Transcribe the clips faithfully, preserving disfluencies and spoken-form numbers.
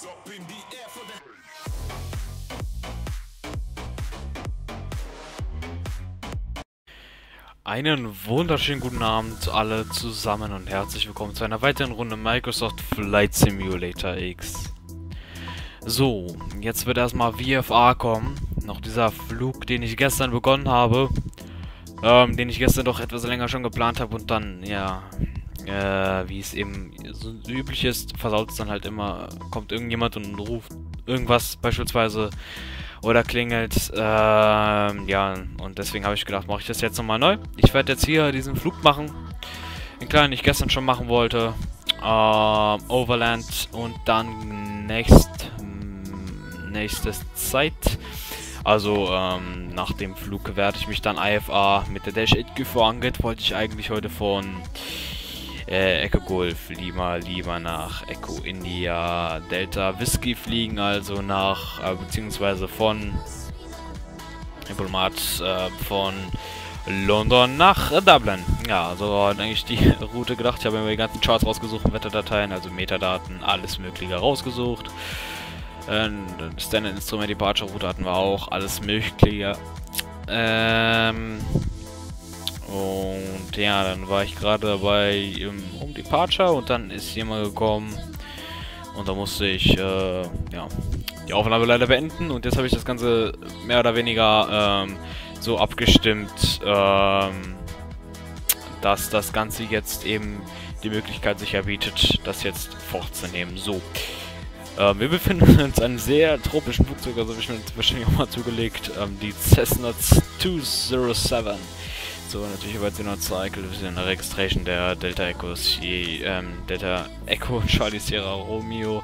Einen wunderschönen guten Abend alle zusammen und herzlich willkommen zu einer weiteren Runde Microsoft Flight Simulator X. So, jetzt wird erstmal V F A kommen. Noch dieser Flug, den ich gestern begonnen habe. Ähm, den ich gestern doch etwas länger schon geplant habe und dann, ja, äh, wie es eben so üblich ist, versaut es dann halt immer, kommt irgendjemand und ruft irgendwas beispielsweise oder klingelt, ähm, ja, und deswegen habe ich gedacht, mache ich das jetzt nochmal neu. Ich werde jetzt hier diesen Flug machen, den kleinen, den ich gestern schon machen wollte, ähm, Overland und dann nächst, nächste Zeit, also, ähm, nach dem Flug werde ich mich dann I F A mit der Dash acht gefangen, wollte ich eigentlich heute von Äh, Echo Golf, Lima, Lima nach Echo India, Delta Whiskey fliegen, also nach, äh, beziehungsweise von Diplomat, äh, von London nach äh, Dublin. Ja, so hat eigentlich die Route gedacht. Ich habe mir die ganzen Charts rausgesucht, Wetterdateien, also Metadaten, alles Mögliche rausgesucht. Äh, Standard Instrument Departure Route hatten wir auch, alles Mögliche. Ähm... Und ja, dann war ich gerade dabei im Home Departure und dann ist jemand gekommen und da musste ich äh, ja, die Aufnahme leider beenden und jetzt habe ich das Ganze mehr oder weniger ähm, so abgestimmt, ähm, dass das Ganze jetzt eben die Möglichkeit sich erbietet, das jetzt vorzunehmen. So, äh, wir befinden uns in einem sehr tropischen Flugzeug, also habe ich mir wahrscheinlich auch mal zugelegt, ähm, die Cessna zweihundertsieben. So, natürlich über den Cycle, das ist eine Registration der Delta Echos, je, ähm, Delta Echo Charlie Sierra Romeo.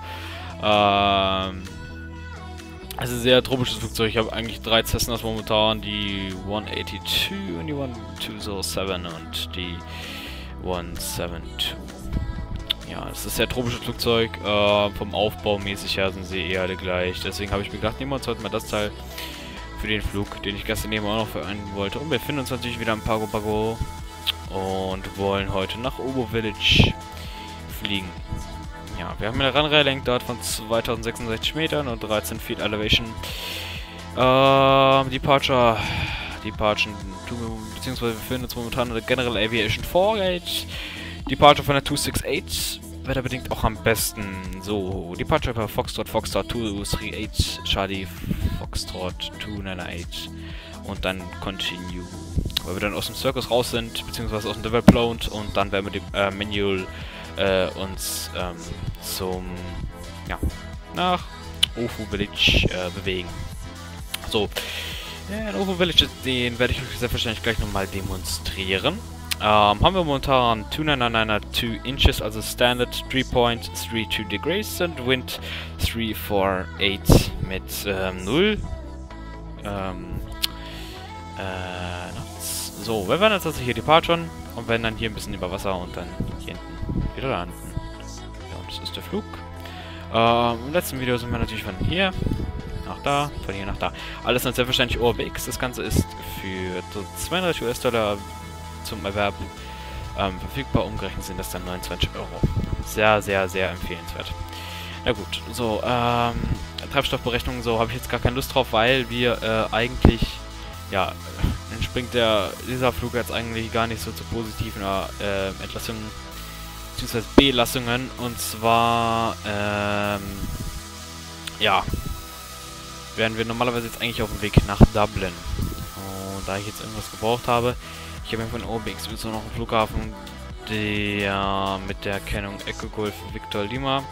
Ähm, also sehr tropisches Flugzeug. Ich habe eigentlich drei Cessnas momentan, die hundertzweiundachtzig und die zwölfhundertsieben und die hundertzzweiundsiebzig. Ja, es ist ein sehr tropisches Flugzeug. Äh, vom Aufbau mäßig her sind sie eher alle gleich. Deswegen habe ich mir gedacht, nehmen wir uns heute mal das Teil für den Flug, den ich gestern eben auch noch vereinen wollte. Und wir befinden uns natürlich wieder im Pago Pago und wollen heute nach Obo Village fliegen. Ja, wir haben eine Runway-Length von zweitausendsechsundsechzig Metern und dreizehn Feet Elevation. Ähm, Departure, Departure, beziehungsweise wir befinden uns momentan in der General Aviation vier Gate. Departure von der zweihunderachtzig. Wetterbedingt auch am besten. So, Departure per Foxtrot, Foxtrot zweihunderachtzig, Charlie, Foxtrot zweihunderachtzig und dann Continue. Weil wir dann aus dem Circus raus sind, beziehungsweise aus dem Development und dann werden wir die äh, Manual äh, uns ähm, zum, ja, nach Ofu Village äh, bewegen. So, ja, Ofu Village, den werde ich euch selbstverständlich gleich nochmal demonstrieren. Ähm, haben wir momentan zweitausendneunhundertneunundneunzig Inches, also Standard drei Komma zweiunddreißig Degrees und Wind drei Komma acht mit ähm, null. Ähm, äh, Knots. So, wir werden jetzt also hier Departure und werden dann hier ein bisschen über Wasser und dann hier hinten wieder landen. Ja, und das ist der Flug. Ähm, im letzten Video sind wir natürlich von hier nach da, von hier nach da. Alles dann selbstverständlich O R B X. Das Ganze ist für zweiunddreißig US-Dollar zum Erwerben ähm, verfügbar. Umgerechnet sind das dann neunundzwanzig Euro. Sehr, sehr, sehr empfehlenswert. Na gut, so, ähm, Treibstoffberechnung, so habe ich jetzt gar keine Lust drauf, weil wir äh, eigentlich, ja, entspringt der, dieser Flug jetzt eigentlich gar nicht so zu positiven äh, Entlassungen, beziehungsweise Belassungen, und zwar, ähm, ja, wären wir normalerweise jetzt eigentlich auf dem Weg nach Dublin. Und da ich jetzt irgendwas gebraucht habe, ich habe mir von O B X so noch einen Flughafen, der mit der Kennung Echo Golf Victor Lima,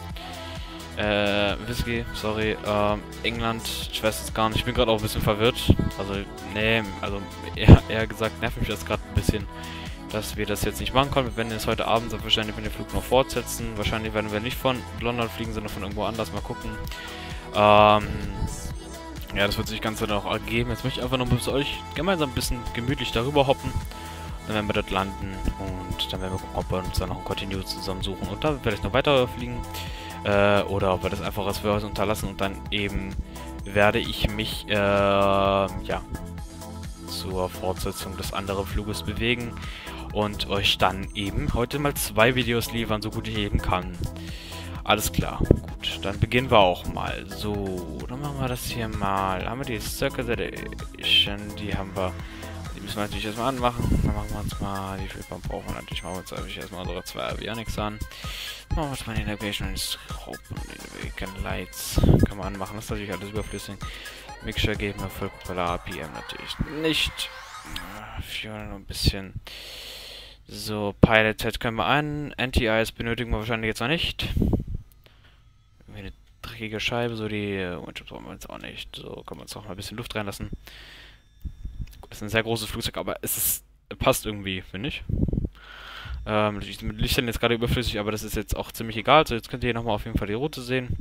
äh, Whiskey, sorry, ähm, England, ich weiß jetzt gar nicht, ich bin gerade auch ein bisschen verwirrt, also, nee, also, eher, eher gesagt, nervt mich das gerade ein bisschen, dass wir das jetzt nicht machen können. Wir werden jetzt heute Abend wahrscheinlich mit dem Flug noch fortsetzen, wahrscheinlich werden wir nicht von London fliegen, sondern von irgendwo anders, mal gucken, ähm, ja, das wird sich ganz dann auch ergeben. Jetzt möchte ich einfach noch mit euch gemeinsam ein bisschen gemütlich darüber hoppen. Dann werden wir dort landen und dann werden wir gucken, ob wir uns dann noch ein Continue zusammensuchen und dann vielleicht noch weiter fliegen. Äh, oder ob wir das einfach als für uns unterlassen und dann eben werde ich mich, äh, ja, zur Fortsetzung des anderen Fluges bewegen und euch dann eben heute mal zwei Videos liefern, so gut ich eben kann. Alles klar. Gut. Gut, dann beginnen wir auch mal. So, dann machen wir das hier mal. Haben wir die Circuit Edition, die haben wir. Die müssen wir natürlich erstmal anmachen. Dann machen wir uns mal, wie viel Pump brauchen wir natürlich. Machen wir uns natürlich erstmal unsere zwei Avionics an. Machen wir uns mal die Navigation und Scope und die Beacon Lights. Kann man anmachen, das ist natürlich alles überflüssig. Mixture geben wir voll Polar P M natürlich nicht. Fuel noch ein bisschen. So, Pilot Head können wir an. Anti-Ice benötigen wir wahrscheinlich jetzt noch nicht. Irgendwie eine dreckige Scheibe, so die Windshield brauchen wir jetzt auch nicht. So, können wir uns auch mal ein bisschen Luft reinlassen. Gut, das ist ein sehr großes Flugzeug, aber es ist, passt irgendwie, finde ich. Ähm, mit Lichtern jetzt gerade überflüssig, aber das ist jetzt auch ziemlich egal. So, jetzt könnt ihr hier nochmal auf jeden Fall die Route sehen.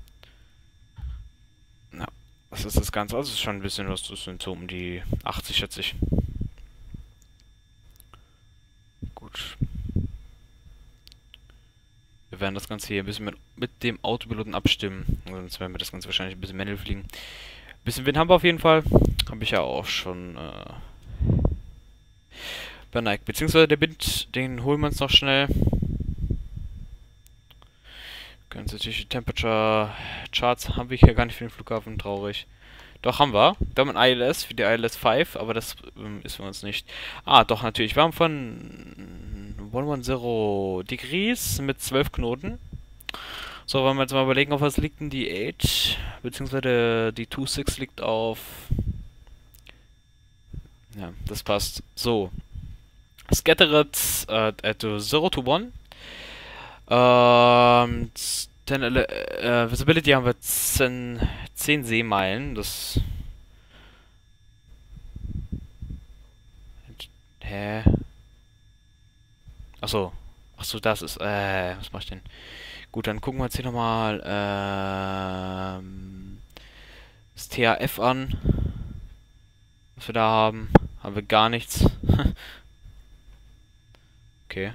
Ja, das ist das Ganze. Also, es ist schon ein bisschen was, das sind so um die achtzig, schätze ich. Gut. Wir werden das Ganze hier ein bisschen mit, mit dem Autopiloten abstimmen. Sonst werden wir das Ganze wahrscheinlich ein bisschen manuell fliegen. Ein bisschen Wind haben wir auf jeden Fall. Habe ich ja auch schon äh, beneigt. Beziehungsweise der Wind, den holen wir uns noch schnell. Ganz natürlich die Temperature Charts haben wir hier gar nicht für den Flughafen. Traurig. Doch, haben wir. Da haben wir ein I L S für die I L S fünf, aber das ähm, ist für uns nicht. Ah, doch, natürlich. Wir haben von hundertzehn Degrees mit zwölf Knoten. So, wollen wir jetzt mal überlegen, auf was liegt denn die acht, beziehungsweise die sechsundzwanzig liegt auf... Ja, das passt. So. Scattered uh, at zero to one. Ähm... Dann, äh, Visibility haben wir zehn, zehn Seemeilen. Das. Hä? Achso. Achso, das ist. Äh, was mach ich denn? Gut, dann gucken wir uns hier nochmal ähm, das T H F an. Was wir da haben. Haben wir gar nichts. Okay.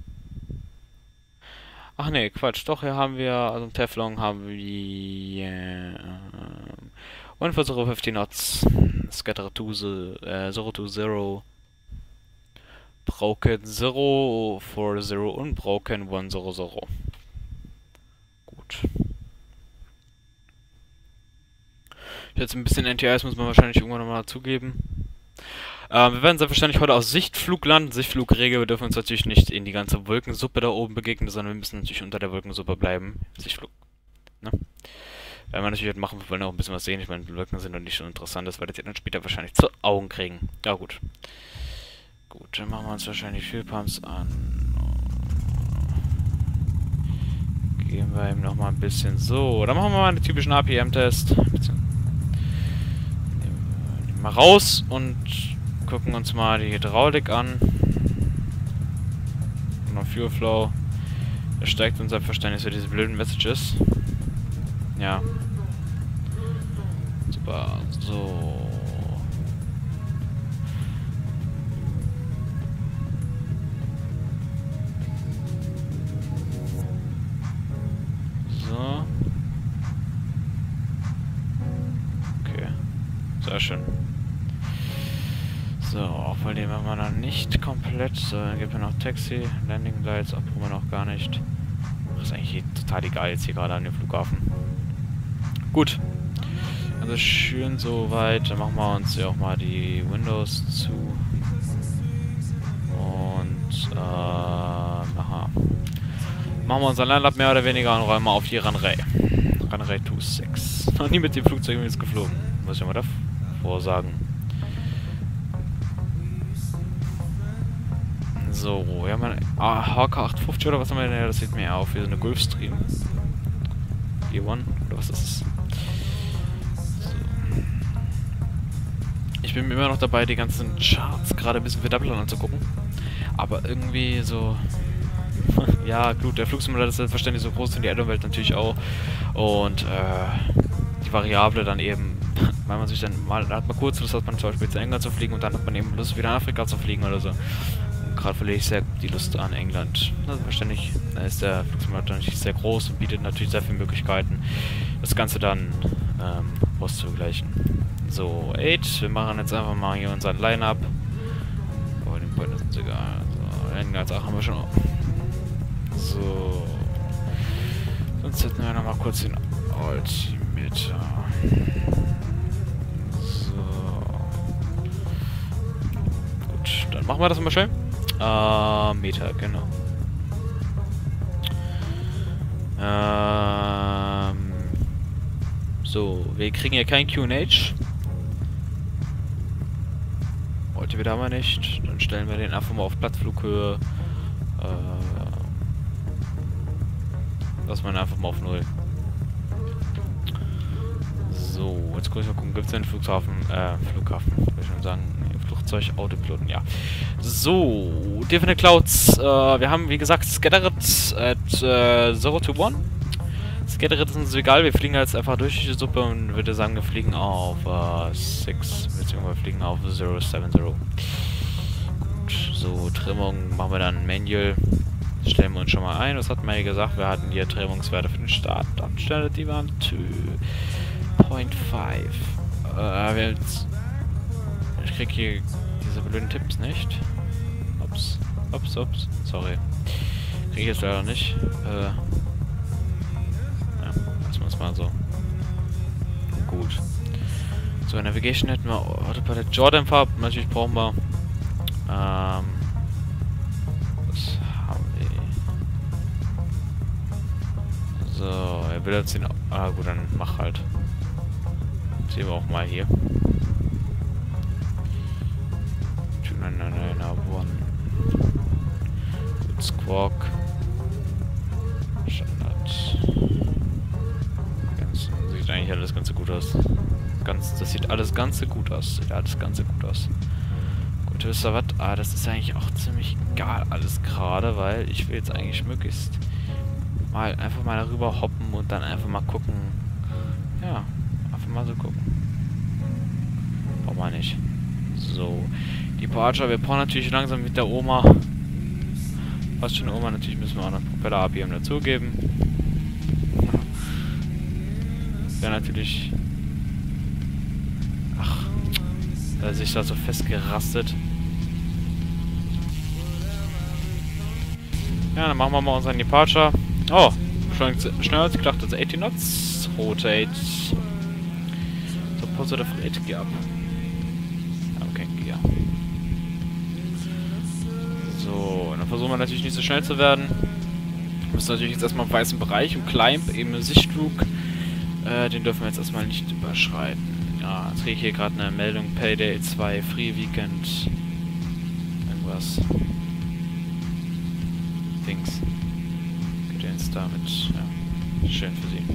Ach ne, Quatsch, doch, hier haben wir, also im Teflon haben wir äh, one for zero fifty knots, Scatter to the, äh, zero to zero, Broken zero for zero und Broken one zero zero. Gut. Jetzt ein bisschen N T Is muss man wahrscheinlich irgendwann nochmal dazugeben. Ähm, wir werden selbstverständlich heute aus Sichtflug landen. Sichtflugregel, wir dürfen uns natürlich nicht in die ganze Wolkensuppe da oben begegnen, sondern wir müssen natürlich unter der Wolkensuppe bleiben. Sichtflug. Ne? Werden wir natürlich heute machen, wir wollen auch ein bisschen was sehen. Ich meine, die Wolken sind noch nicht so interessant, das werdet ihr dann später wahrscheinlich zu Augen kriegen. Ja, gut. Gut, dann machen wir uns wahrscheinlich Fuel Pumps an. Geben wir ihm nochmal ein bisschen so. Dann machen wir mal einen typischen A P M-Test. Nehmen wir mal raus und gucken uns mal die Hydraulik an. Und noch Fuel Flow. Das steigt unser Verständnis für diese blöden Messages. Ja. Super. So. So. Okay. Sehr schön. So, obwohl den machen wir noch nicht komplett. So, dann gibt es noch Taxi, Landing Lights, abholen wir noch gar nicht. Das ist eigentlich total egal jetzt hier gerade an dem Flughafen. Gut. Also schön soweit. Dann machen wir uns ja auch mal die Windows zu. Und, äh, aha. Machen wir unser Line-Up mehr oder weniger und räumen wir auf die Runway. Runway sechsundzwanzig. Noch nie mit dem Flugzeug jetzt geflogen. Muss ich mal davor sagen. So, wir haben eine ah, H K achtundfünfzig oder was haben wir denn? Ja, das sieht mir eher auf wie so eine Gulfstream. G eins oder was ist es? So. Ich bin immer noch dabei, die ganzen Charts gerade ein bisschen für Double anzugucken. Aber irgendwie so... ja, gut, der Flugsimulator ist selbstverständlich so groß und die Add-on-Welt natürlich auch. Und äh, die Variable dann eben, weil man sich dann mal, da hat man kurz Lust, hat man zum Beispiel zu England zu fliegen und dann hat man eben Lust, wieder nach Afrika zu fliegen oder so. Gerade verliere ich sehr die Lust an England. Also verständlich, da ist der Flugsimulator natürlich sehr groß und bietet natürlich sehr viele Möglichkeiten, das Ganze dann ähm, auszugleichen. So, acht, wir machen jetzt einfach mal hier unseren Line-Up. Oh, den Point ist uns egal. So, Landing als acht haben wir schon. So. Sonst hätten wir noch mal kurz den Altimeter. So. Gut, dann machen wir das mal schnell. Äh, Meter, genau. Ähm. So, wir kriegen hier kein Q und H. Heute wieder aber nicht. Dann stellen wir den einfach mal auf Plattflughöhe. Äh. Lassen wir ihn einfach mal auf null. So, jetzt kurz mal gucken, gibt es einen Flughafen, äh, Flughafen, würde ich schon sagen, nee, Flugzeug, Autopiloten, ja. So, Definite Clouds, äh, wir haben, wie gesagt, Scattered at äh, zero to one. Scattered ist uns egal, wir fliegen jetzt einfach durch die Suppe und würde sagen, wir fliegen auf äh, six, beziehungsweise wir fliegen auf zero seven zero. Gut, so, Trimmung machen wir dann Manual. Stellen wir uns schon mal ein. Was hatten wir hier gesagt? Wir hatten hier Trimmungswerte für den Start. Abstände, die waren zwei Komma fünf. Äh, wir jetzt ich krieg hier diese blöden Tipps nicht. Ups. Ups, ups. Sorry. Krieg ich jetzt leider nicht. Äh. Ja, lassen wir es mal so. Gut. So, Navigation hätten wir Autopilot Jordan-Farb. Natürlich brauchen wir. Ähm. So, er will jetzt den... Ah gut, dann mach halt. Sehen wir auch mal hier. Nein, nein, nein, nein, one. Gut, Squawk. Standard. Ganz, sieht eigentlich alles ganz gut aus. Ganz, das sieht alles ganz gut aus. Sieht alles ganz gut aus. Gut, wisst ihr was? Ah, das ist eigentlich auch ziemlich egal alles gerade, weil ich will jetzt eigentlich möglichst mal einfach mal darüber hoppen und dann einfach mal gucken. Ja, einfach mal so gucken. Braucht man nicht. So. Departure, wir brauchen natürlich langsam mit der Oma. Fast schon Oma, natürlich müssen wir auch noch einen Propeller A B M dazugeben. Wäre natürlich. Ach, da ist sich da so festgerastet. Ja, dann machen wir mal unseren Departure. Oh, schon schneller als gedacht, also eighty knots. Rotate. So, positive rate gear up. Okay, gear. So, dann versuchen wir natürlich nicht so schnell zu werden. Wir müssen natürlich jetzt erstmal im weißen Bereich und Climb, eben im Sichtflug. Äh, den dürfen wir jetzt erstmal nicht überschreiten. Ja, jetzt kriege ich hier gerade eine Meldung. Payday zwei, Free Weekend. Irgendwas. Dings. Damit, ja, schön für sie.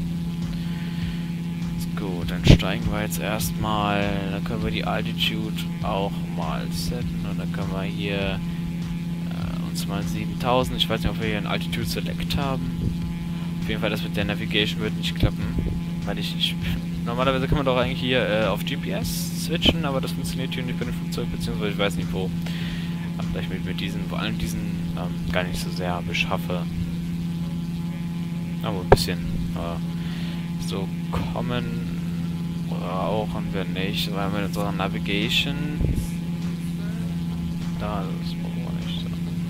Gut, dann steigen wir jetzt erstmal, dann können wir die Altitude auch mal setzen und dann können wir hier äh, uns mal siebentausend, ich weiß nicht, ob wir hier einen Altitude Select haben. Auf jeden Fall, das mit der Navigation wird nicht klappen, weil ich, ich normalerweise kann man doch eigentlich hier äh, auf G P S switchen, aber das funktioniert hier nicht bei dem Flugzeug, beziehungsweise ich weiß nicht wo. Aber vielleicht mit, mit diesen, vor allem diesen ähm, gar nicht so sehr beschaffe. Aber ein bisschen. Äh, so kommen brauchen wir nicht, weil wir unsere Navigation. Da, das brauchen wir nicht. So.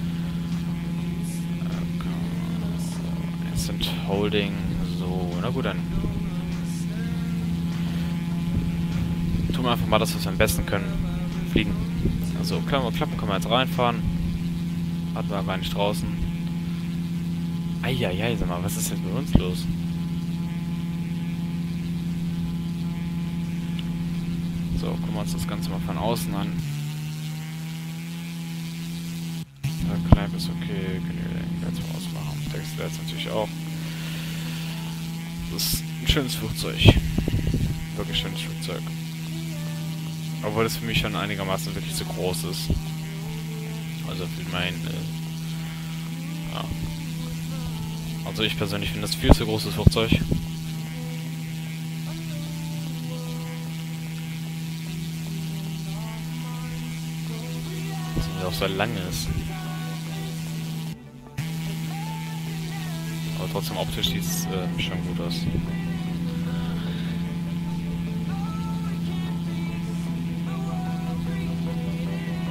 Okay. Instant Holding. So, na gut, dann tun wir einfach mal das, was wir am besten können. Fliegen. Also, können wir klappen, können wir jetzt reinfahren. Hatten wir gar nicht draußen. Eieiei, sag mal, was ist jetzt mit uns los? So, gucken wir uns das Ganze mal von außen an. Der Climb ist okay, können wir jetzt mal ausmachen. Text wäre jetzt natürlich auch. Das ist ein schönes Flugzeug. Wirklich schönes Flugzeug. Obwohl das für mich schon einigermaßen wirklich zu groß ist. Also für mein... Äh, ja. Also ich persönlich finde das viel zu großes Flugzeug. Das ist auch so lang ist. Aber trotzdem optisch sieht es äh, schon gut aus.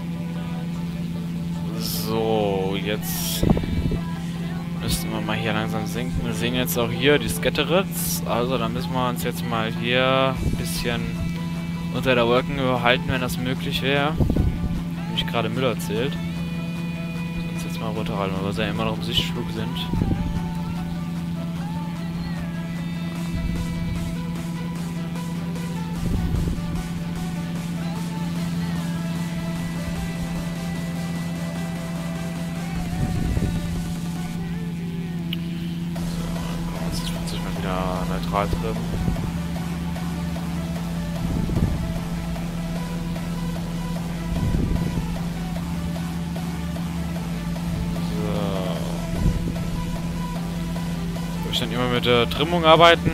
So, jetzt müssten wir mal hier langsam langsam sinken. Wir sehen jetzt auch hier die Scatterits. Also da müssen wir uns jetzt mal hier ein bisschen unter der Wolkenhöhe halten, wenn das möglich wäre. Wie ich gerade Müll erzählt. Sonst jetzt mal runterhalten, weil wir ja immer noch im Sichtflug sind. Neutral drin. So. Soll ich dann immer mit der Trimmung arbeiten?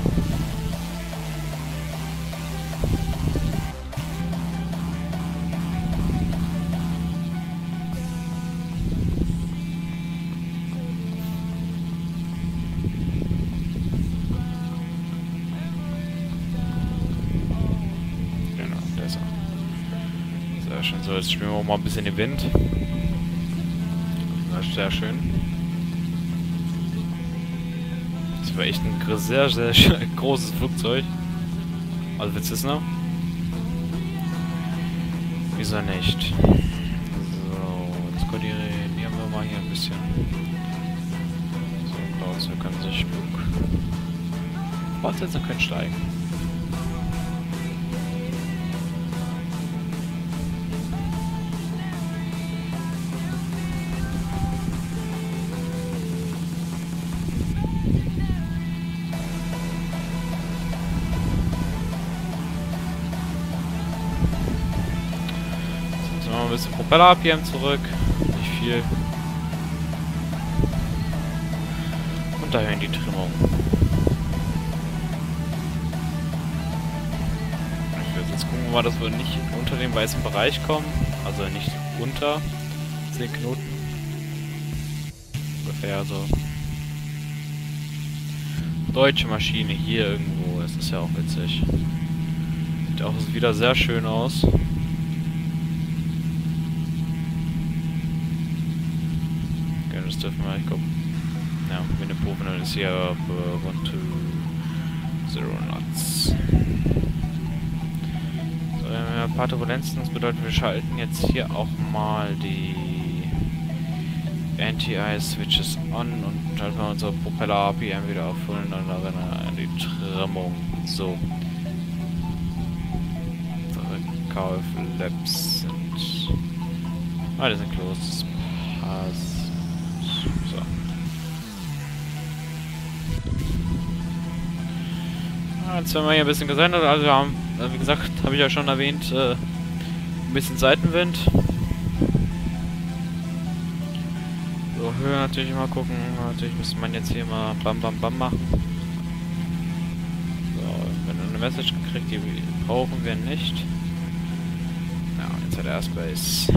Schon so, jetzt spielen wir auch mal ein bisschen den Wind. Das ist sehr schön. Das war echt ein sehr, sehr großes Flugzeug. Also für Cessna. Wieso nicht? So, jetzt koordinieren wir mal hier ein bisschen. So, Clouds, wir können sich Flug fortsetzen, können steigen. Ein bisschen Propeller-A P M zurück. Nicht viel. Und dahin die Trimmung. Ich werde jetzt gucken, mal, dass wir nicht unter den weißen Bereich kommen. Also nicht unter zehn Knoten. Ungefähr so. Deutsche Maschine hier irgendwo. Das ist ja auch witzig. Sieht auch wieder sehr schön aus. Das dürfen wir, ich glaube. Ja, wenn der Profen ist hier uh, one two zero knots. So, wir haben ein paar Turbulenzen, das bedeutet, wir schalten jetzt hier auch mal die Anti-Ice-Switches an und schalten wir unsere Propeller-A P M wieder auf und dann an die Trimmung. So. Unsere K F-Labs sind. Ah, die sind close. Das passt. So. Ja, jetzt haben wir hier ein bisschen gesendet, also wir haben, wie gesagt, habe ich ja schon erwähnt, äh, ein bisschen Seitenwind. So, Höhe natürlich mal gucken, natürlich müsste man jetzt hier mal bam bam bam machen. So, wenn wir eine Message gekriegt, die brauchen wir nicht. Ja, jetzt hat er Airspace.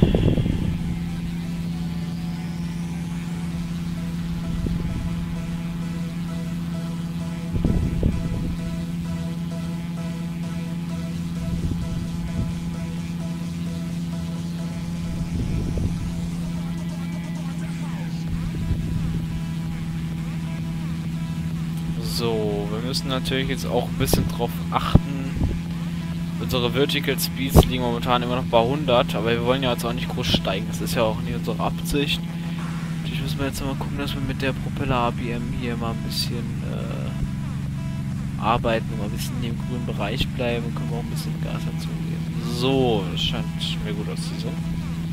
So, wir müssen natürlich jetzt auch ein bisschen drauf achten. Unsere Vertical Speeds liegen momentan immer noch bei hundert, aber wir wollen ja jetzt auch nicht groß steigen. Das ist ja auch nicht unsere Absicht. Natürlich müssen wir jetzt mal gucken, dass wir mit der Propeller-A P M hier mal ein bisschen äh, arbeiten, mal ein bisschen in dem grünen Bereich bleiben und können wir auch ein bisschen Gas dazugeben. So, das scheint mir gut auszusehen.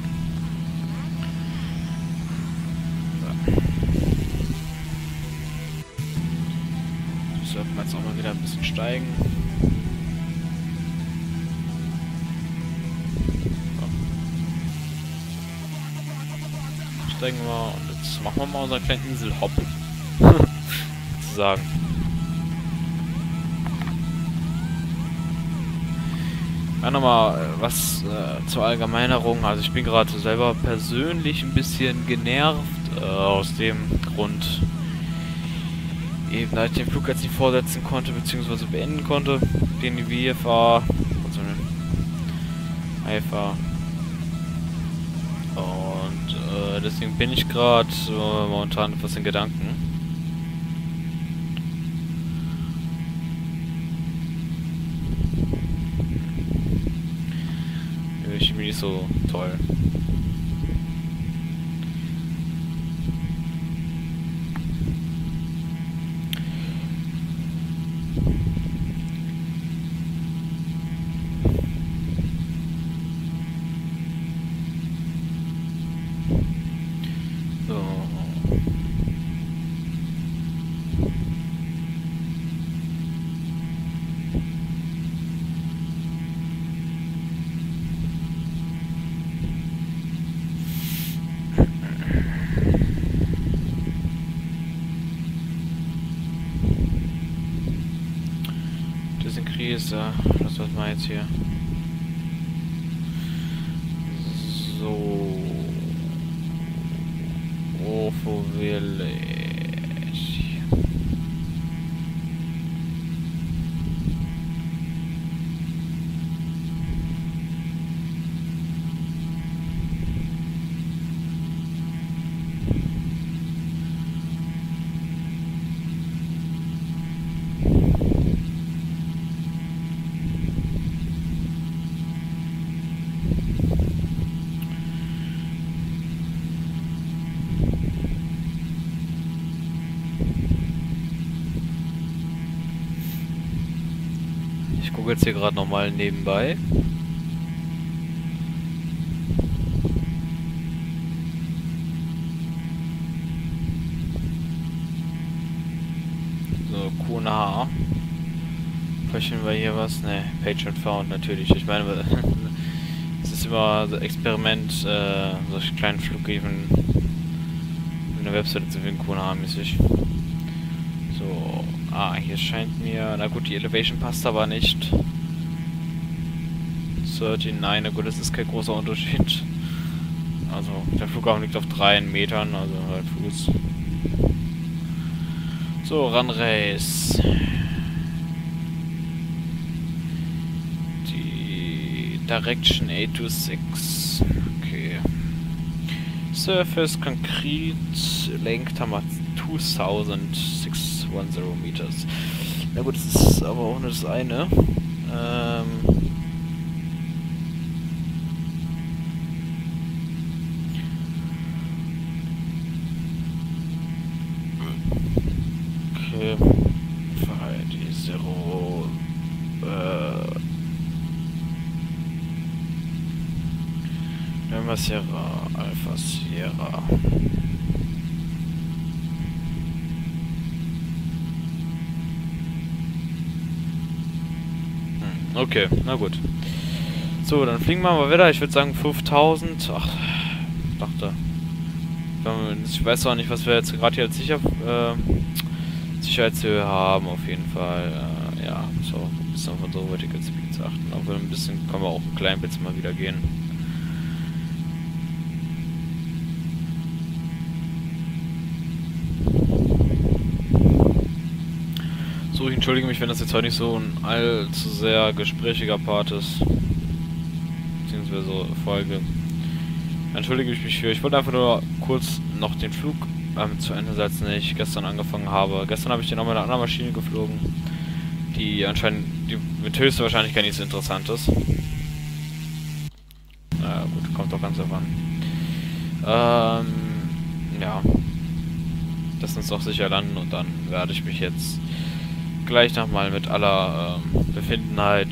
Sollten wir jetzt auch mal wieder ein bisschen steigen. So. Steigen wir und jetzt machen wir mal unseren kleinen Insel-Hop. Sozusagen. Ja, nochmal was äh, zur Allgemeinerung. Also ich bin gerade selber persönlich ein bisschen genervt. Äh, aus dem Grund, eben da ich den Flug jetzt nicht vorsetzen konnte, beziehungsweise beenden konnte, den V F A, also I F A. Und äh, deswegen bin ich gerade äh, momentan etwas in Gedanken. so toll. So. Krise, das was wir jetzt hier. So. Wo will ich? Ich gucke jetzt hier gerade nochmal nebenbei. So, Q N H. Fächen wir hier was? Ne, Page and Found natürlich. Ich meine, es ist immer so Experiment, äh, solche kleinen Flughäfen in der Webseite zu finden, Q N H-mäßig. So, ah, hier scheint mir, na gut, die Elevation passt aber nicht. dreißig, nein, na gut, das ist kein großer Unterschied. Also, der Flughafen liegt auf drei Metern, also halt Fuß. So, Runrace. Die Direction eight two six. Okay. Surface Concrete Length haben wir twenty-six ten meters. Na gut, das ist aber auch nur das eine. Ähm. Okay. Die Zero. Äh. Lima Sierra, Alpha Sierra. Okay, na gut. So, dann fliegen wir mal wieder. Ich würde sagen fünftausend. Ach, dachte. Ich weiß auch nicht, was wir jetzt gerade hier als Sicher äh, Sicherheitshöhe haben. Auf jeden Fall. Äh, ja, so ein bisschen auf unsere Vertical Speeds achten. Auch ein bisschen können wir auch ein klein bisschen mal wieder gehen. So, ich entschuldige mich, wenn das jetzt heute nicht so ein allzu sehr gesprächiger Part ist. Beziehungsweise so Folge. Entschuldige ich mich für. Ich wollte einfach nur kurz noch den Flug ähm, zu Ende setzen, den ich gestern angefangen habe. Gestern habe ich den auch mit einer anderen Maschine geflogen, die anscheinend die mit höchster Wahrscheinlichkeit nichts Interessantes. Na gut, kommt doch ganz davon. Ähm, ja. Lass uns doch sicher landen und dann werde ich mich jetzt gleich nochmal mit aller ähm, Befindenheit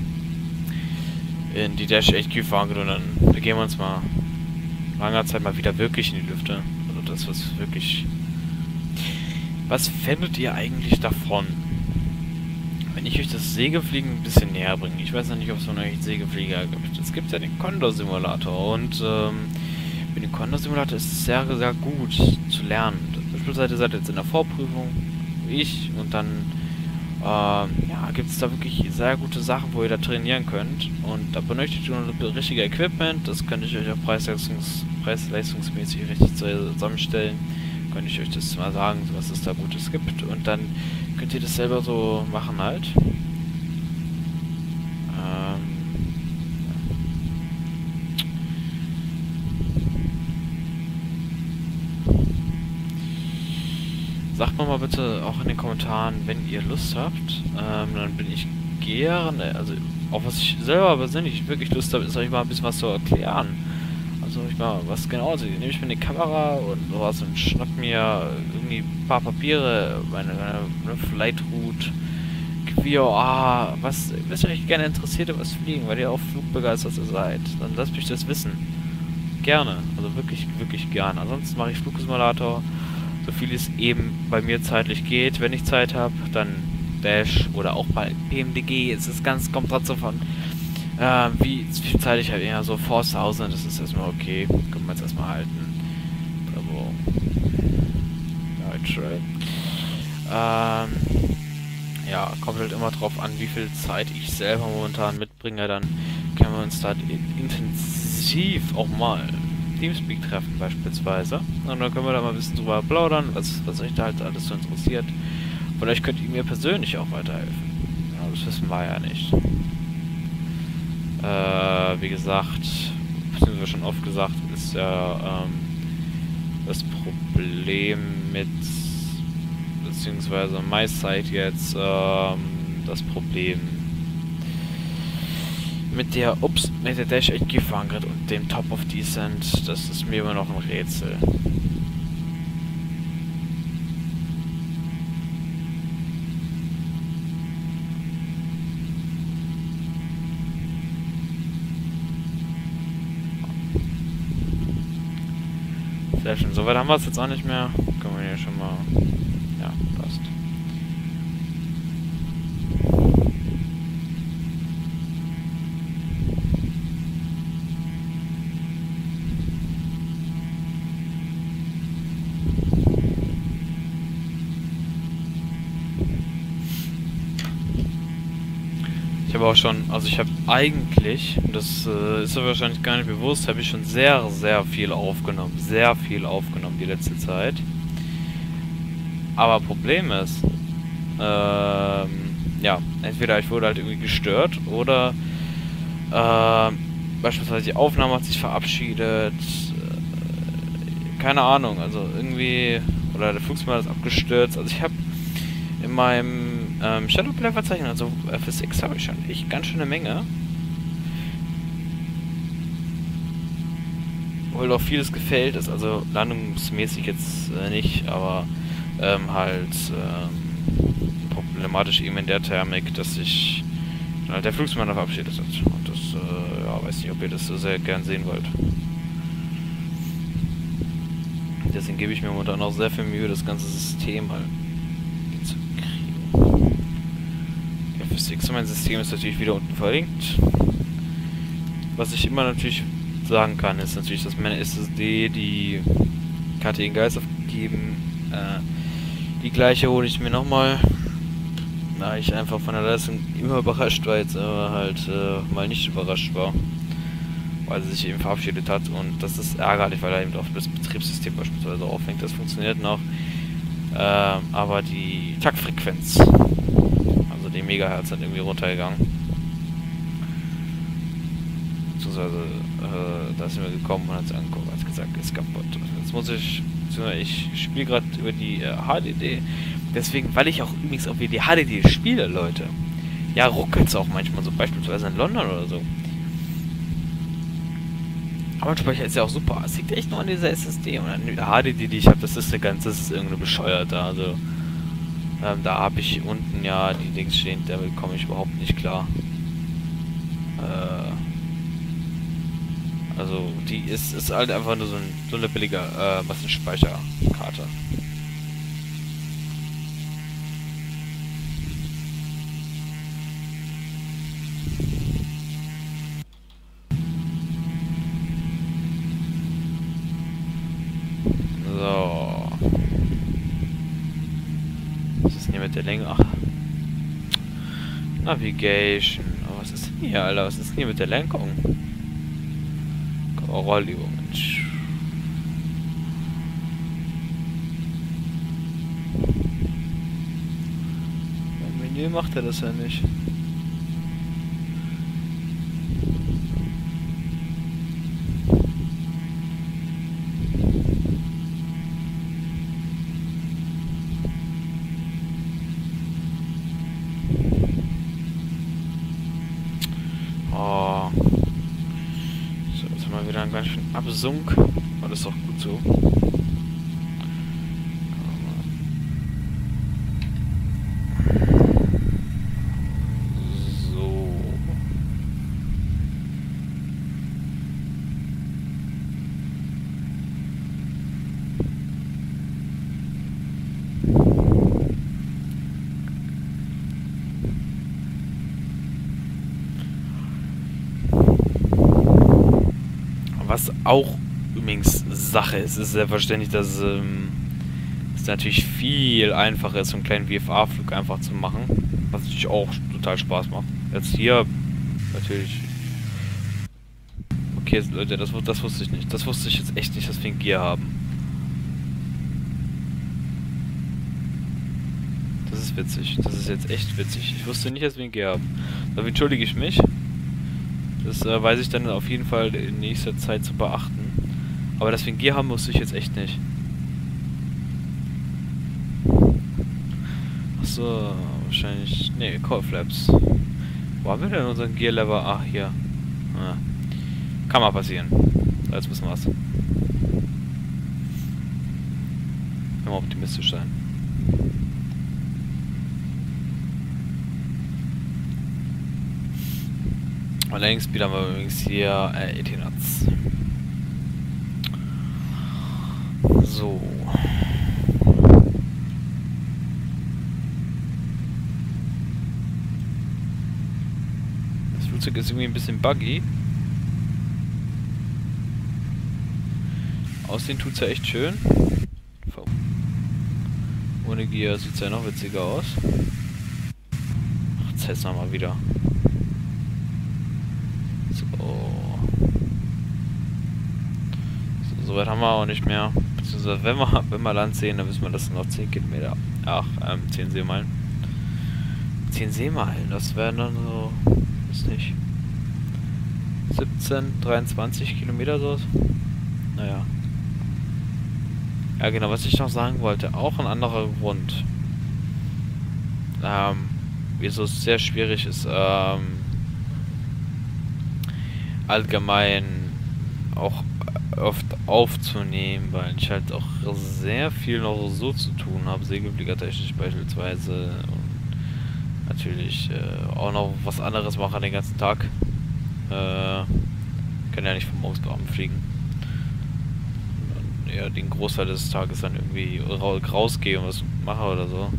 in die Dash H Q fahren und dann begeben wir uns mal langer Zeit mal wieder wirklich in die Lüfte. Also das, was wirklich... Was fändet ihr eigentlich davon, wenn ich euch das Sägefliegen ein bisschen näher bringe? Ich weiß noch nicht, ob es von euch Sägeflieger gibt. Es gibt ja den Condor-Simulator und ähm, mit dem Condor-Simulator ist es sehr, sehr gut zu lernen. Beispielsweise seid ihr jetzt in der Vorprüfung, wie ich, und dann ähm, ja, gibt es da wirklich sehr gute Sachen, wo ihr da trainieren könnt. Und da benötigt ihr nur das richtige Equipment. Das könnte ich euch auch preis-leistungs preis-leistungsmäßig richtig zusammenstellen. Könnte ich euch das mal sagen, was es da Gutes gibt. Und dann könnt ihr das selber so machen halt. Ähm, Sagt mir mal bitte auch in den Kommentaren, wenn ihr Lust habt. Ähm, dann bin ich gerne, also auch was ich selber persönlich wirklich Lust habe, ist euch mal ein bisschen was zu erklären. Also ich mal, was genau, also nehme ich mir eine Kamera und sowas und schnapp mir irgendwie ein paar Papiere, meine, meine Flight Route, Queer, ah, was, was euch gerne interessiert, was fliegen, weil ihr auch flugbegeistert seid, dann lasst mich das wissen. Gerne, also wirklich, wirklich gerne. Ansonsten mache ich Flugsimulator, so viel es eben bei mir zeitlich geht. Wenn ich Zeit habe, dann Dash oder auch bei P M D G. Es ist ganz, kommt trotzdem von, äh, wie viel Zeit ich habe. Ja, so four thousand, das ist erstmal okay. Können wir jetzt erstmal halten. Bravo. Deutsche. Ähm, ja, kommt halt immer drauf an, wie viel Zeit ich selber momentan mitbringe. Dann können wir uns da intensiv auch mal Teamspeak treffen beispielsweise. Und dann können wir da mal ein bisschen drüber plaudern, was, was euch da halt alles so interessiert. Vielleicht könnt ihr mir persönlich auch weiterhelfen. Ja, das wissen wir ja nicht. Äh, wie gesagt, beziehungsweise schon oft gesagt, ist ja ähm, das Problem mit, beziehungsweise MySite jetzt, ähm, das Problem mit der, ups, mit der Dash acht Grid und dem Top of Descent, das ist mir immer noch ein Rätsel. Sehr schön, soweit haben wir es jetzt auch nicht mehr. Können wir hier schon mal, ja, passt. Ich habe auch schon, also ich habe eigentlich, das äh, ist ja wahrscheinlich gar nicht bewusst, habe ich schon sehr, sehr viel aufgenommen. Sehr viel aufgenommen die letzte Zeit. Aber Problem ist, ähm, ja, entweder ich wurde halt irgendwie gestört oder äh, beispielsweise die Aufnahme hat sich verabschiedet. Äh, keine Ahnung, also irgendwie, oder der Flugsimulator ist abgestürzt. Also ich habe in meinem ähm, Shadowplay-Verzeichnis, also F S X, habe ich schon echt ganz schön eine Menge. Obwohl auch vieles gefällt ist, also landungsmäßig jetzt äh, nicht, aber ähm, halt ähm, problematisch eben in der Thermik, dass sich halt der Flugsimulator verabschiedet hat. Und das, äh, ja, weiß nicht, ob ihr das so sehr gern sehen wollt. Deswegen gebe ich mir momentan auch sehr viel Mühe, das ganze System halt zu kriegen. F S X, mein System ist natürlich wieder unten verlinkt. Was ich immer natürlich sagen kann, ist natürlich, dass meine S S D, die K T in Geist aufgegeben, äh, die gleiche hole ich mir nochmal. Da ich einfach von der Leistung immer überrascht war, jetzt aber halt äh, mal nicht überrascht war. Weil sie sich eben verabschiedet hat und das ist ärgerlich, weil er eben auf das Betriebssystem beispielsweise aufhängt. Das funktioniert noch. Äh, aber die Taktfrequenz, also die Megahertz, sind irgendwie runtergegangen. Beziehungsweise äh, da sind wir gekommen und hat es angeguckt, hat gesagt, ist kaputt. Jetzt muss ich, ich spiele gerade über die äh, H D D. Deswegen, weil ich auch übrigens auch über die H D D spiele, Leute. Ja, ruckelt es auch manchmal so, beispielsweise in London oder so. Aber der Speicher ist ja auch super. Es liegt echt nur an dieser S S D. Und an der H D D, die ich habe, das ist eine ganze, das ist irgendeine bescheuerte. Also, ähm, da habe ich unten ja die Dings stehen, damit komme ich überhaupt nicht klar. Äh, also, die ist, ist halt einfach nur so, ein, so eine billige äh, Massenspeicherkarte. So. Was ist denn hier mit der Länge? Ach. Navigation. Oh, was ist denn hier, Alter? Was ist denn hier mit der Lenkung? Rollübungen. Im Menü macht er das ja nicht. wieder ein ganz schön Absunk. Aber das ist doch gut so. So. Was auch übrigens Sache ist, ist selbstverständlich, dass ähm, es natürlich viel einfacher ist, so einen kleinen V F A-Flug einfach zu machen. Was natürlich auch total Spaß macht. Jetzt hier natürlich. Okay, Leute, das, das wusste ich nicht. Das wusste ich jetzt echt nicht, dass wir einen Gear haben. Das ist witzig. Das ist jetzt echt witzig. Ich wusste nicht, dass wir einen Gear haben. Dafür entschuldige ich mich. Das äh, weiß ich dann auf jeden Fall in nächster Zeit zu beachten. Aber dass wir ein Gear haben, wusste ich jetzt echt nicht. Achso, wahrscheinlich... Ne, Core Flaps. Wo haben wir denn unseren Gear-Lever? Ach, hier. Ah. Kann mal passieren. Jetzt wissen wir es. Immer optimistisch sein. Allerdings haben wir übrigens hier äh, Ethenats. So. Das Flugzeug ist irgendwie ein bisschen buggy. Aussehen tut es ja echt schön. Ohne Gear sieht es ja noch witziger aus. Ach, jetzt heißt es nochmal wieder. So. So, so weit haben wir auch nicht mehr. Beziehungsweise wenn wir, wenn wir Land sehen, dann wissen wir, dass es noch zehn Kilometer. Ach, ähm, zehn Seemeilen. zehn Seemeilen, das wären dann so. Ist nicht. siebzehn, dreiundzwanzig Kilometer so. Naja. Ja, genau, was ich noch sagen wollte. Auch ein anderer Grund. Ähm, wieso es sehr schwierig ist, ähm, allgemein auch oft aufzunehmen, weil ich halt auch sehr viel noch so zu tun habe, segelfliegertechnisch beispielsweise, und natürlich äh, auch noch was anderes mache den ganzen Tag. Äh, kann ja nicht vom morgens bis abends fliegen. Und ja, den Großteil des Tages dann irgendwie rausgehe und was mache oder so.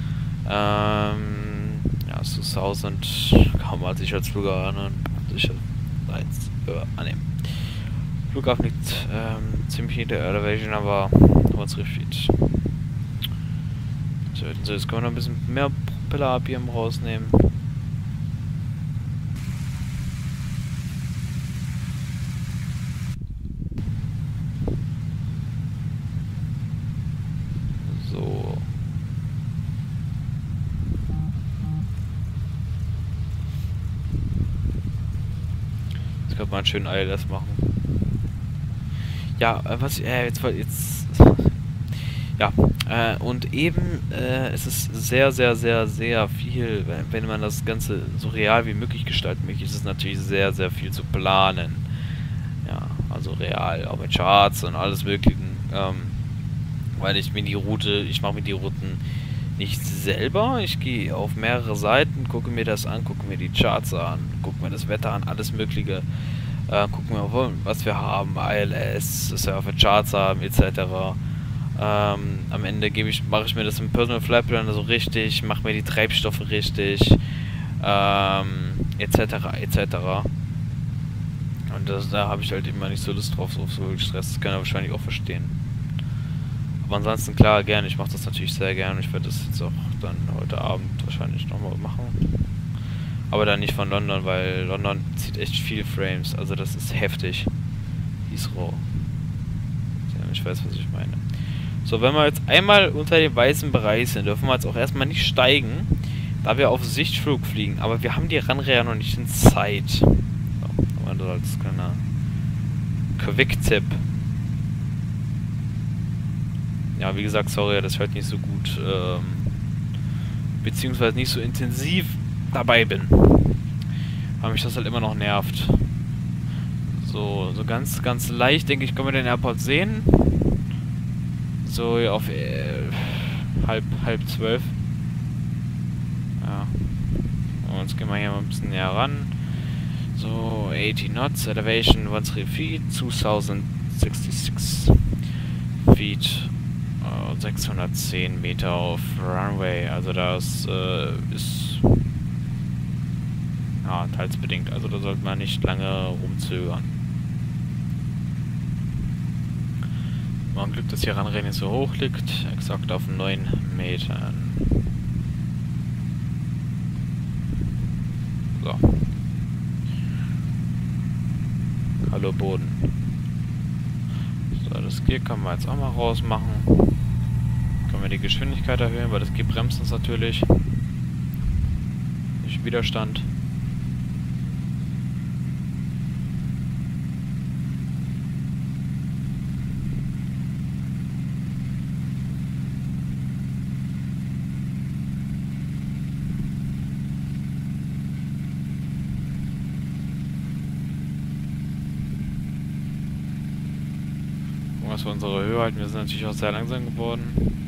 Ähm, ja, zu Southend kann man sich als Flieger an sicher eins äh, annehmen. Flughafen liegt ähm, ziemlich in der Elevation, aber unsere Feed. So, jetzt können wir noch ein bisschen mehr Propeller-A P M rausnehmen. So. Jetzt könnte man einen schönen I L S machen. Ja, was äh, jetzt jetzt ja äh, und eben äh, es ist sehr sehr sehr sehr viel, wenn, wenn man das Ganze so real wie möglich gestalten möchte, ist es natürlich sehr sehr viel zu planen. Ja, also real, auch mit Charts und alles Möglichen, ähm, weil ich mir die Route, ich mache mir die Routen nicht selber, ich gehe auf mehrere Seiten, gucke mir das an, gucke mir die Charts an, gucke mir das Wetter an, alles Mögliche. Äh, gucken wir mal, was wir haben, I L S, Surfer Charts haben, et cetera. Ähm, am Ende gebe ich, mache ich mir das im Personal Flight Planner so richtig, mache mir die Treibstoffe richtig, ähm, et cetera, et cetera. Und das, da habe ich halt immer nicht so Lust drauf, so, so Stress, das kann er wahrscheinlich auch verstehen. Aber ansonsten, klar, gerne, ich mache das natürlich sehr gerne, ich werde das jetzt auch dann heute Abend wahrscheinlich nochmal machen. Aber dann nicht von London, weil London zieht echt viel Frames. Also das ist heftig. Heathrow. Ja, ich weiß, was ich meine. So, wenn wir jetzt einmal unter dem weißen Bereich sind, dürfen wir jetzt auch erstmal nicht steigen, da wir auf Sichtflug fliegen. Aber wir haben die Runway ja noch nicht in Zeit. So, aber als kleiner Quick-Tipp. Ja, wie gesagt, sorry, dass ich halt nicht so gut, ähm, beziehungsweise nicht so intensiv dabei bin. Weil mich das halt immer noch nervt. So, so ganz, ganz leicht, denke ich, können wir den Airport sehen. So auf äh, halb, halb zwölf. Ja. Und jetzt gehen wir hier mal ein bisschen näher ran. So, eighty knots, elevation one three feet, two thousand sixty-six feet, uh, sechshundertzehn Meter auf Runway. Also das äh, ist ja teils bedingt. Also da sollte man nicht lange rumzögern. Mal Glück, dass hier Ranrennen nicht so hoch liegt, exakt auf neun Metern. So. Hallo Boden. So, das G können wir jetzt auch mal rausmachen. Können wir die Geschwindigkeit erhöhen, weil das G bremst uns natürlich. Nicht Widerstand. Was für unsere Höhe halten. Wir sind natürlich auch sehr langsam geworden.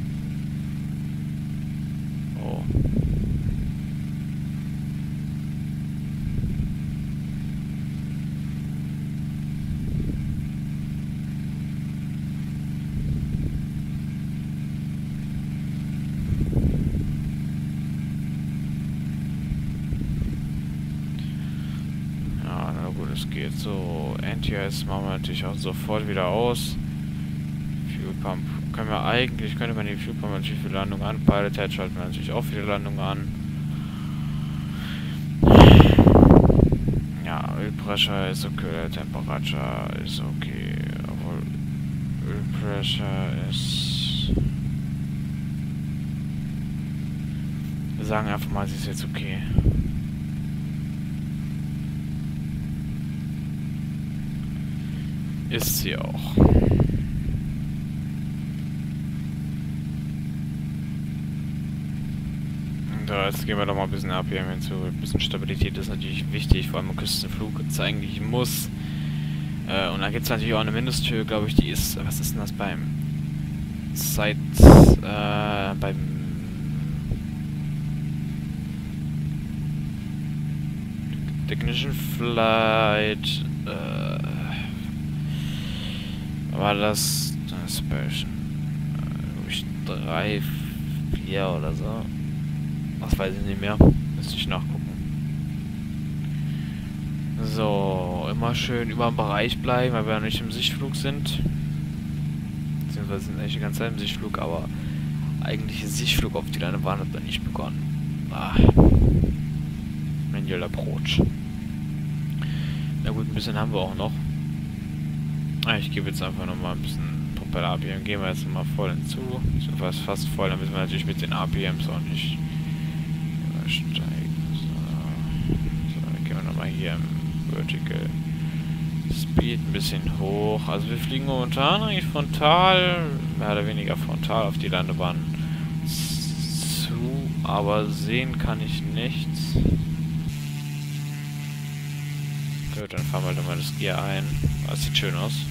Oh. Ja, na gut, es geht so. Anti-Ice machen wir natürlich auch sofort wieder aus. Pump. Können wir eigentlich, könnte man die Fuel Pump natürlich für Landung an. Pilot Head schalten wir natürlich auch für die Landung an. Ja, Oil Pressure ist okay, Temperature ist okay. Obwohl Oil Pressure ist. Wir sagen einfach mal, sie ist jetzt okay. Ist sie auch. Jetzt gehen wir doch mal ein bisschen R P M hinzu. Ein bisschen Stabilität ist natürlich wichtig, vor allem im Küstenflug es eigentlich muss. Äh, und da gibt es natürlich auch eine Mindesthöhe, glaube ich, die ist, was ist denn das beim Seit, äh, beim Ignition Flight, äh, war das, das Special, äh, glaube ich, drei, vier oder so. Das weiß ich nicht mehr. Müsste ich nachgucken. So, immer schön über dem Bereich bleiben, weil wir ja nicht im Sichtflug sind. Beziehungsweise sind eigentlich die ganze Zeit im Sichtflug, aber eigentliche Sichtflug auf die Landebahn hat dann nicht begonnen. Ah. Manual Approach. Na gut, ein bisschen haben wir auch noch. Ah, ich gebe jetzt einfach nochmal ein bisschen Propeller-A P M. Gehen wir jetzt nochmal voll hinzu. Beziehungsweise fast voll, damit wir natürlich mit den A P Ms auch nicht steigen. So, so dann gehen wir nochmal hier im Vertical Speed ein bisschen hoch. Also wir fliegen momentan eigentlich frontal, mehr oder weniger frontal auf die Landebahn zu, aber sehen kann ich nichts. Gut, dann fahren wir nochmal das Gear ein. Das sieht schön aus.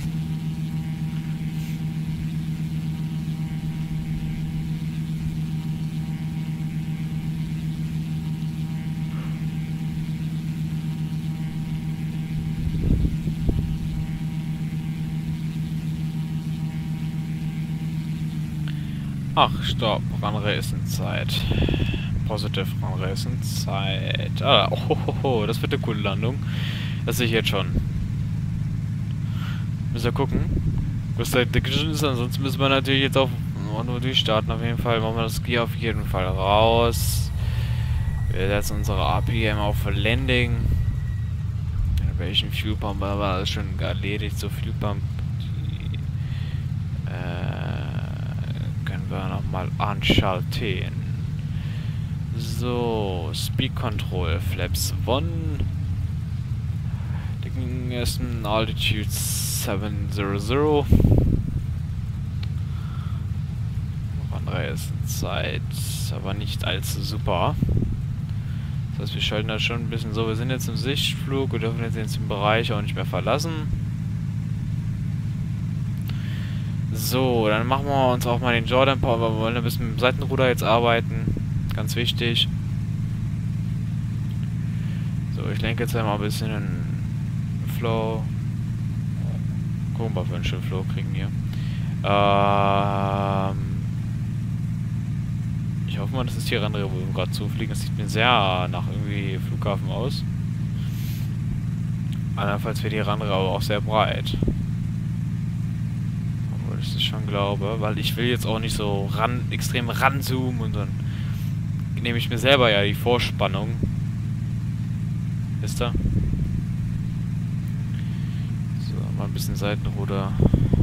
Ach, stopp. Runracing-Zeit. Positive Runracing-Zeit. Ah, oh, oh, oh, das wird eine coole Landung. Das sehe ich jetzt schon. Müssen wir gucken, was der Ignition ist. Ansonsten müssen wir natürlich jetzt auch nur durchstarten. Auf jeden Fall machen wir das Gear auf jeden Fall raus. Wir setzen unsere A P M auf Landing. Welchen Fuel Pump war das schon erledigt? So Fuel Pump. Die, äh, können wir nochmal anschalten. So, Speed Control, Flaps one. Dicken ersten Altitude seven hundert. Anreisezeit, aber nicht allzu super. Das heißt, wir schalten das schon ein bisschen so. Wir sind jetzt im Sichtflug und dürfen jetzt den Bereich auch nicht mehr verlassen. So, dann machen wir uns auch mal den Jordan Power. Wir wollen ein bisschen mit dem Seitenruder jetzt arbeiten. Ganz wichtig. So, ich lenke jetzt einmal ein bisschen den Flow. Gucken, was wir einen schönen Flow kriegen hier. Ähm ich hoffe mal, dass es hier andere, wo wir gerade zufliegen. Das sieht mir sehr nach irgendwie Flughafen aus. Andernfalls wird die Randre aber auch sehr breit. Obwohl ich das schon glaube, weil ich will jetzt auch nicht so ran, extrem ranzoomen und dann nehme ich mir selber ja die Vorspannung. Wisst ihr? So, mal ein bisschen Seitenruder.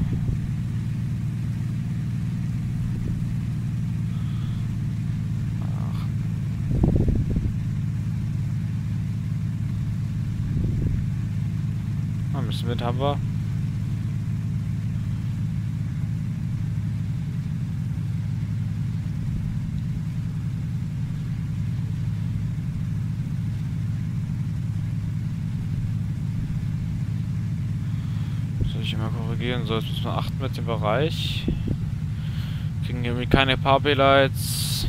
Ein bisschen Wind haben wir. Soll ich mal korrigieren? So, jetzt müssen wir achten mit dem Bereich. Kriegen irgendwie keine Parpy-Lights.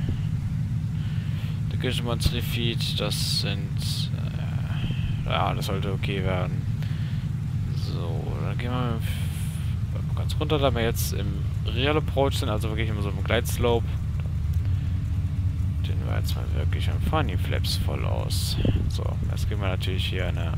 Der Gishmonthly Feed, das sind... Äh, ja, das sollte okay werden. So, dann gehen wir ganz runter, da wir jetzt im Real Approach sind, also wirklich immer so im Gleitslope. Den wir jetzt mal wirklich am Funny Flaps voll aus. So, jetzt gehen wir natürlich hier eine...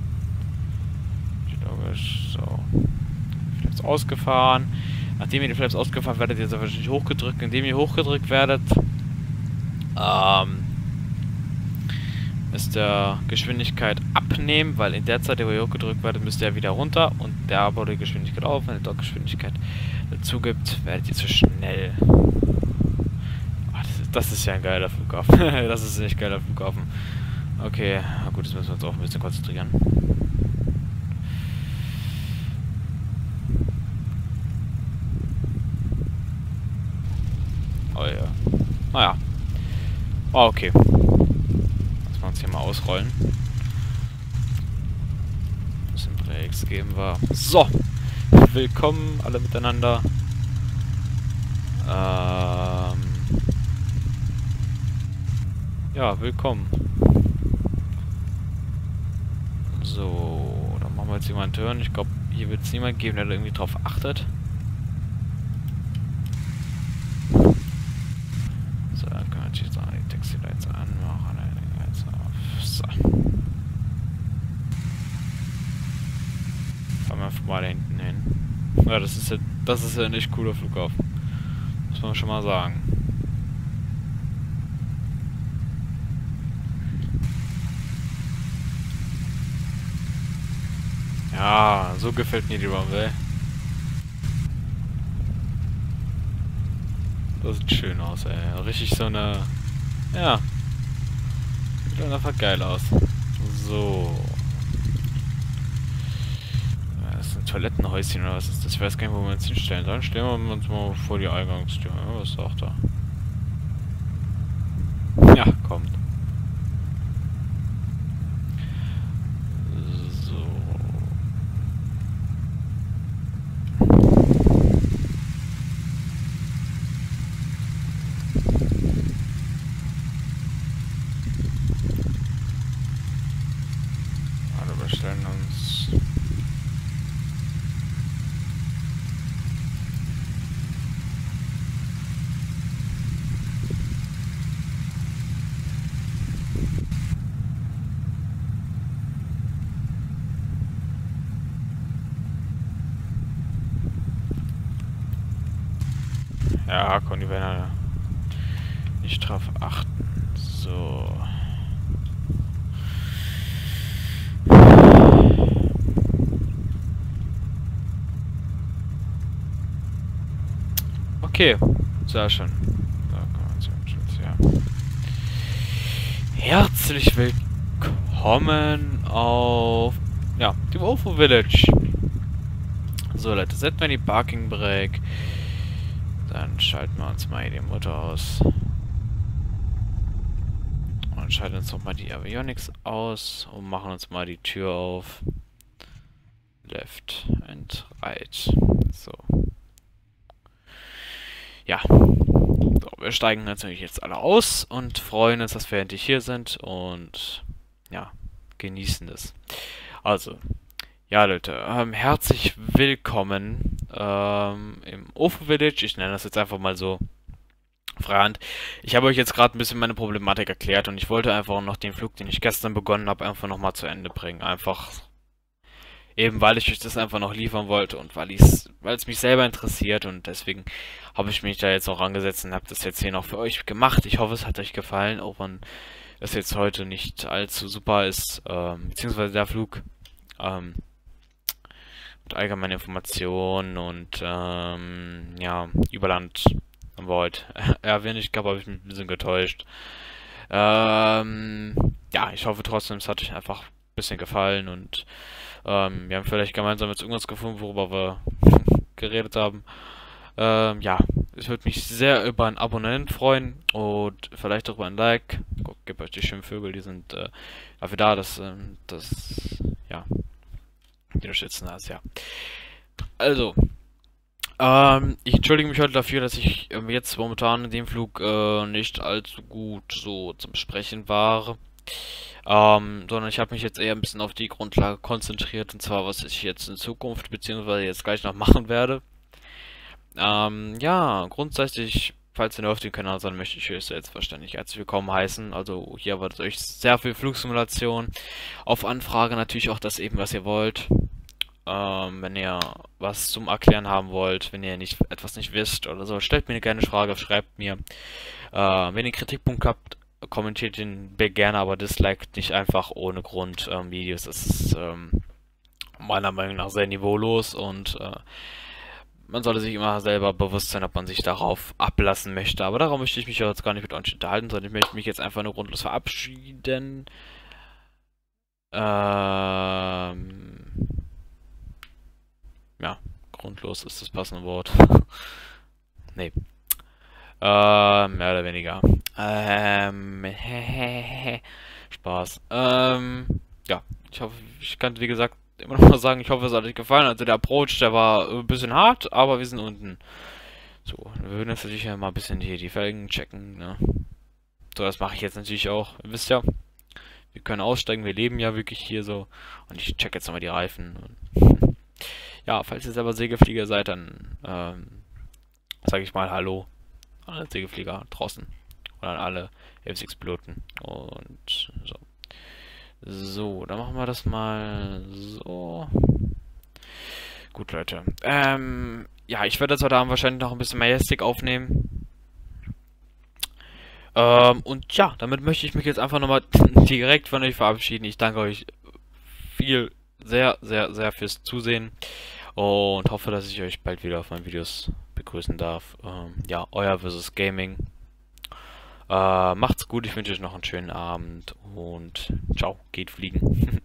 Logisch, so. Flaps ausgefahren. Nachdem ihr die Flaps ausgefahren werdet, ihr wahrscheinlich hochgedrückt. Indem ihr hochgedrückt werdet, ähm, müsst ihr Geschwindigkeit abnehmen, weil in der Zeit, wo ihr hochgedrückt werdet, müsst ihr wieder runter und der baut die Geschwindigkeit auf. Wenn ihr dort Geschwindigkeit dazu gibt, werdet ihr zu schnell. Oh, das, ist, das ist ja ein geiler Flughafen. Das ist ein echt geiler Flughafen. Okay, na gut, das müssen wir uns auch ein bisschen konzentrieren. Oh ja. Naja. Oh, okay. Lass wir uns hier mal ausrollen. Ein bisschen Breaks geben wir. So. Willkommen alle miteinander. Ähm. Ja, willkommen. So. Dann machen wir jetzt hier mal einen Turn. Ich glaube, hier wird es niemand geben, der da irgendwie drauf achtet. Jetzt auch die Taxi-Lights anmachen. Lights auf. So. Fahren wir einfach mal da hinten hin. Ja, das ist ja, das ist ja ein echt cooler Flughafen. Muss man schon mal sagen. Ja, so gefällt mir die Runway. Das sieht schön aus, ey. Richtig so eine... Ja. Sieht dann einfach geil aus. So. Ja, das ist ein Toilettenhäuschen oder was ist das? Ich weiß gar nicht, wo wir uns hinstellen sollen. Stellen wir uns mal vor die Eingangstür. Ja, was sagt er? Ja, kommt. Ja, Conny, wenn er nicht drauf achten. So. Okay, sehr schön. Herzlich willkommen auf ja, dem U F O Village. So Leute, setzen wir die Parking Brake. Dann schalten wir uns mal hier den Motor aus. Und schalten uns nochmal die Avionics aus und machen uns mal die Tür auf. Left and right. So. Ja, so, wir steigen natürlich jetzt alle aus und freuen uns, dass wir endlich hier sind und ja, genießen es. Also, ja Leute, ähm, herzlich willkommen ähm, im O F O Village. Ich nenne das jetzt einfach mal so freihand. Ich habe euch jetzt gerade ein bisschen meine Problematik erklärt und ich wollte einfach noch den Flug, den ich gestern begonnen habe, einfach nochmal zu Ende bringen. Einfach eben, weil ich euch das einfach noch liefern wollte und weil ich's, weil es mich selber interessiert und deswegen habe ich mich da jetzt auch angesetzt und habe das jetzt hier noch für euch gemacht. Ich hoffe, es hat euch gefallen, auch wenn es jetzt heute nicht allzu super ist, ähm, beziehungsweise der Flug, ähm, und allgemeine Informationen und, ähm, ja, Überland am Void erwähnt. Ich glaube, habe ich mich ein bisschen getäuscht. Ähm, ja, ich hoffe trotzdem, es hat euch einfach ein bisschen gefallen und ähm, wir haben vielleicht gemeinsam jetzt irgendwas gefunden, worüber wir geredet haben. Ähm, ja, ich würde mich sehr über ein Abonnent freuen und vielleicht auch über ein Like. Guckt, gebt euch die schönen Vögel, die sind äh, dafür da, dass ähm, das, ja, die unterstützen das, ja. Also, ähm, ich entschuldige mich heute dafür, dass ich ähm, jetzt momentan in dem Flug äh, nicht allzu gut so zum Sprechen war. Ähm, sondern ich habe mich jetzt eher ein bisschen auf die Grundlage konzentriert, und zwar, was ich jetzt in Zukunft, beziehungsweise jetzt gleich noch machen werde. Ähm, ja, grundsätzlich, falls ihr neu auf dem Kanal seid, möchte ich euch selbstverständlich herzlich willkommen heißen. Also hier erwartet euch sehr viel Flugsimulation. Auf Anfrage natürlich auch das eben, was ihr wollt. Ähm, wenn ihr was zum Erklären haben wollt, wenn ihr nicht etwas nicht wisst oder so, stellt mir eine kleine Frage, schreibt mir. Äh, wenn ihr einen Kritikpunkt habt, kommentiert ihn gerne, aber disliked nicht einfach ohne Grund ähm, Videos. Das ist ähm, meiner Meinung nach sehr niveaulos und äh, man sollte sich immer selber bewusst sein, ob man sich darauf ablassen möchte. Aber darum möchte ich mich jetzt gar nicht mit euch unterhalten, sondern ich möchte mich jetzt einfach nur grundlos verabschieden. Ähm... Ja, grundlos ist das passende Wort. Nee. Ähm, mehr oder weniger. Ähm, Spaß. Ähm, ja, ich hoffe, ich kann, wie gesagt, immer noch mal sagen, ich hoffe, es hat euch gefallen. Also der Approach, der war ein bisschen hart, aber wir sind unten. So, wir würden jetzt natürlich mal ein bisschen hier die Felgen checken, ne? So, das mache ich jetzt natürlich auch. Ihr wisst ja, wir können aussteigen, wir leben ja wirklich hier so. Und ich check jetzt nochmal die Reifen. Ja, falls ihr selber Segelflieger seid, dann ähm, sage ich mal Hallo an alle Segelflieger draußen und an alle F sechs-Piloten. Und so. So, dann machen wir das mal so. Gut, Leute. Ähm, ja, ich werde jetzt heute Abend wahrscheinlich noch ein bisschen Majestic aufnehmen. Ähm, und ja, damit möchte ich mich jetzt einfach nochmal direkt von euch verabschieden. Ich danke euch viel, sehr, sehr, sehr fürs Zusehen. Und hoffe, dass ich euch bald wieder auf meinen Videos begrüßen darf. Ähm, ja, euer versus Gaming. Äh, macht's gut, ich wünsche euch noch einen schönen Abend und ciao, geht fliegen.